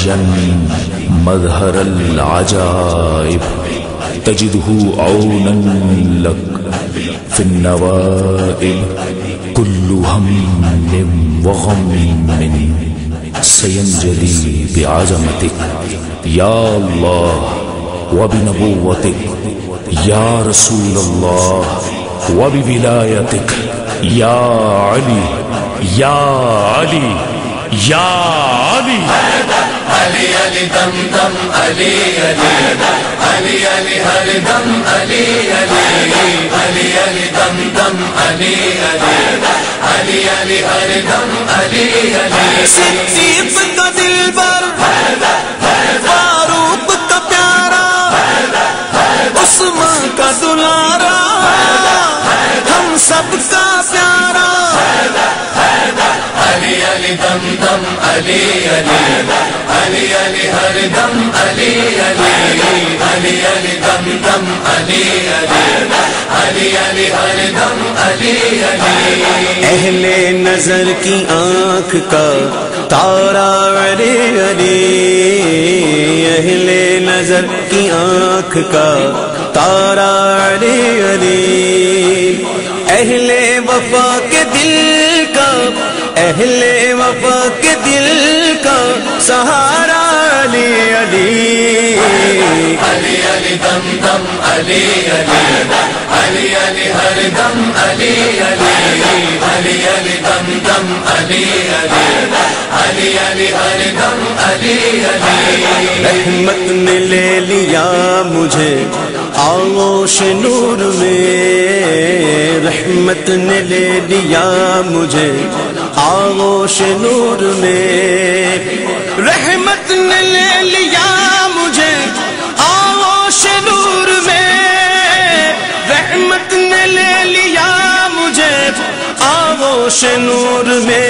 عاليا مظهر العجائب تجده عونا لك في النوائب كل هم وغم سينجلي بعظمتك يا الله وبنبوتك يا رسول الله وبولايتك يا علي يا علي يا علي علی علی دم دم علی علی علی علی ہر دم علی علی علی علی دم دم علی علی علی علی ہر دم علی علی صدیق کا دلبر فاروق کا پیارا عثمان کا دلارا ہم سب کا پیارا علی علی دم دم علی علی علی علی ہر دم علی علی علی علی دم دم علی علی علی علی ہر دم علی علی اہل نظر کی آنکھ کا تارا علی علی اہل نظر کی آنکھ کا تارا علی علی اہل وفا کے دل کا اہل وفا کے دل کا سہارا علی علی علی علی دم دم علی علی علی علی ہر دم علی علی علی علی دم دم علی علی علی علی ہر دم علی علی رحمت نے لے لیا مجھے آغوش نور میں رحمت نے لے لیا مجھے آغوش نور میں رحمت نے لے لیا مجھے آغوش نور میں رحمت نے لے لیا مجھے آغوش نور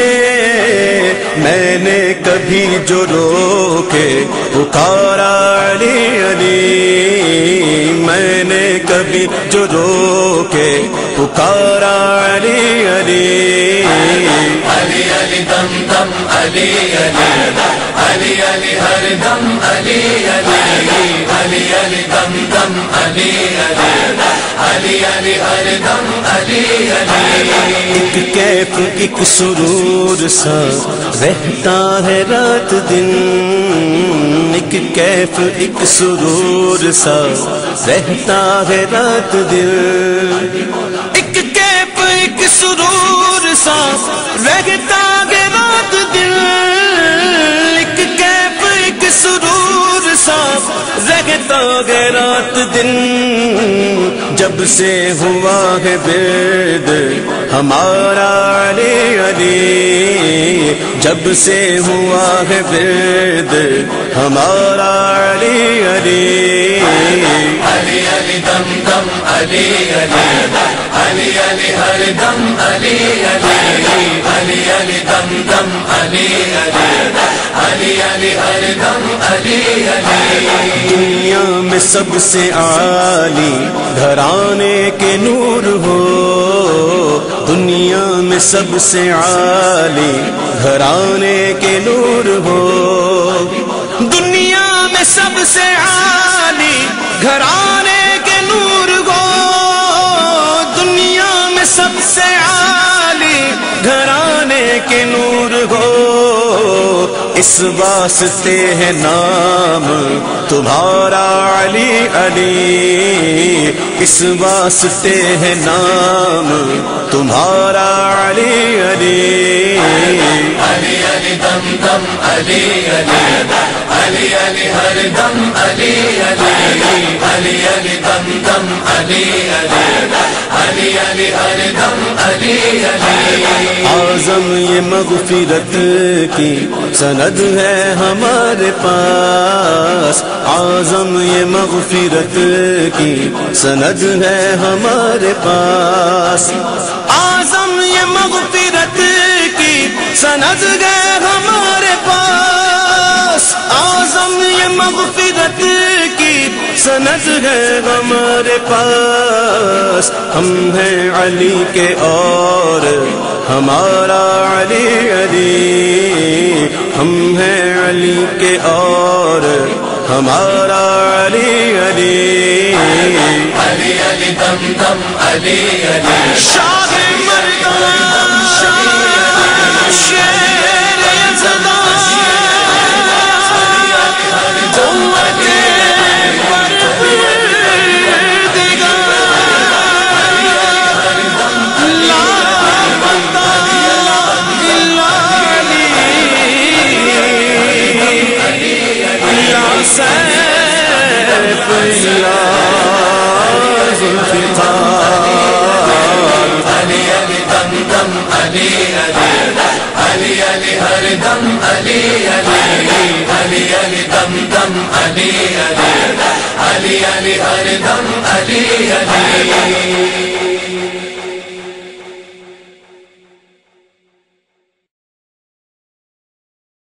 میں نے کبھی جو رو کے پکارا علی علی میں نے کبھی جو رو کے پکارا علی علی علی علی دم دم علی علی علی علی ہر دم علی علی علی علی دم دم علی علی علی علی ہر دم علی علی ایک کیف ایک سرور سا رہتا ہے رات دن ایک کیف ایک سرور سا رہتا ہے رات دن ایک کیف ایک سرور سا رہتا ہے رات دن ایک کیف ایک سرور سا رہتا ہے رات دن جب سے ہوا ہے برد ہمارا علی علی جب سے ہوا ہے برد ہمارا علی علی علی علی دم دم علی علی علی علی ہر دم علی علی علی علی دم دم علی علی علی علی ہر دم علی علی دنیا میں سب سے عالی گھرانے کے نور ہو دنیا میں سب سے عالی گھرانے کے نور ہو دنیا میں سب سے عالی گھرانے کے نور ہو دنیا میں سب سے عالی گھرانے کے نور ہو اس واسطے ہے نام تمہارا علی علی اس واسطے ہے نام تمہارا علی علی علی علی دم دم علی علی علی علی ہر دم علی علی علی علی دم دم علی علی علی علی ہر دم علی علی اعظم یہ مغفرت کی سند ہے ہمارے پاس اعظم یہ مغفرت کی سند ہے ہمارے پاس اعظم یہ مغفرت کی سند ہے ہمارے پاس اعظم یہ مغفرت کی سند ہے ہمارے پاس ہم ہیں علی کے اور ہمارا علی علی ہم ہیں علی کے اور ہمارا علی علی علی علی دم دم علی علی شاہ مردان شیر یزدان ہر دم علی علی علی علی دم دم علی علی علی علی ہر دم علی علی